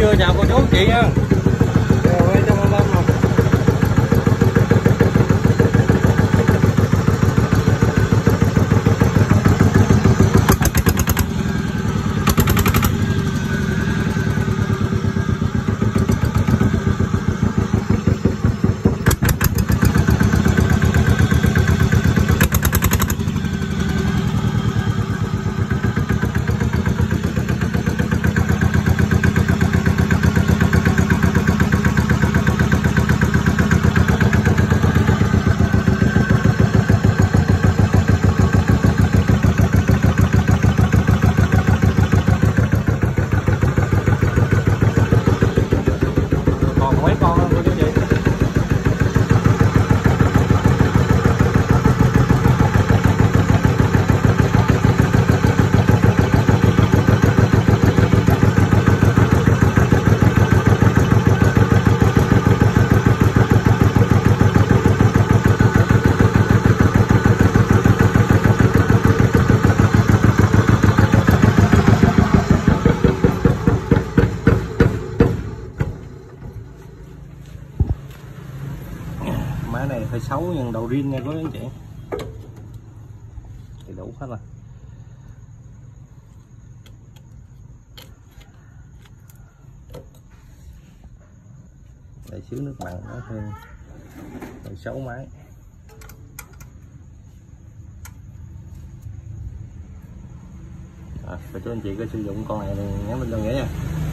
trưa chào cô chú anh chị nha. Mấy con không cô chú chị? Máy này hơi xấu nhưng đầu riêng nha quý anh chị, thì đủ hết rồi. Để xíu nước mặn nó hơi xấu máy. Và cho anh chị có sử dụng con này thì nhắn tin cho nghĩa nha.